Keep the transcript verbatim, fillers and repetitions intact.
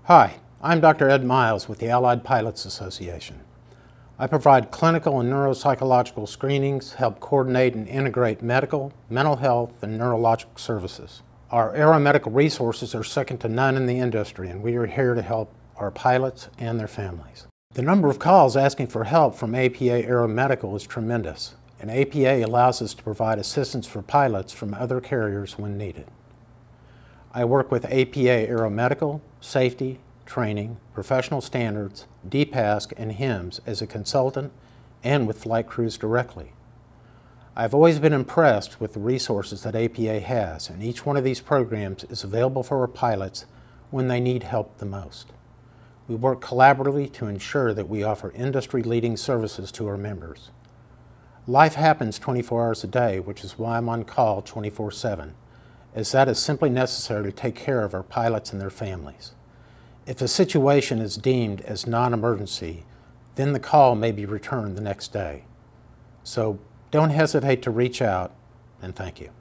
Hi, I'm Doctor Ed Miles with the Allied Pilots Association. I provide clinical and neuropsychological screenings, help coordinate and integrate medical, mental health, and neurologic services. Our aeromedical resources are second to none in the industry, and we are here to help our pilots and their families. The number of calls asking for help from A P A Aeromedical is tremendous, and A P A allows us to provide assistance for pilots from other carriers when needed. I work with A P A Aeromedical, Safety, Training, Professional Standards, D PASC, and H I M S as a consultant and with flight crews directly. I've always been impressed with the resources that A P A has, and each one of these programs is available for our pilots when they need help the most. We work collaboratively to ensure that we offer industry-leading services to our members. Life happens twenty-four hours a day, which is why I'm on call twenty-four seven, as that is simply necessary to take care of our pilots and their families. If a situation is deemed as non-emergency, then the call may be returned the next day. So don't hesitate to reach out, and thank you.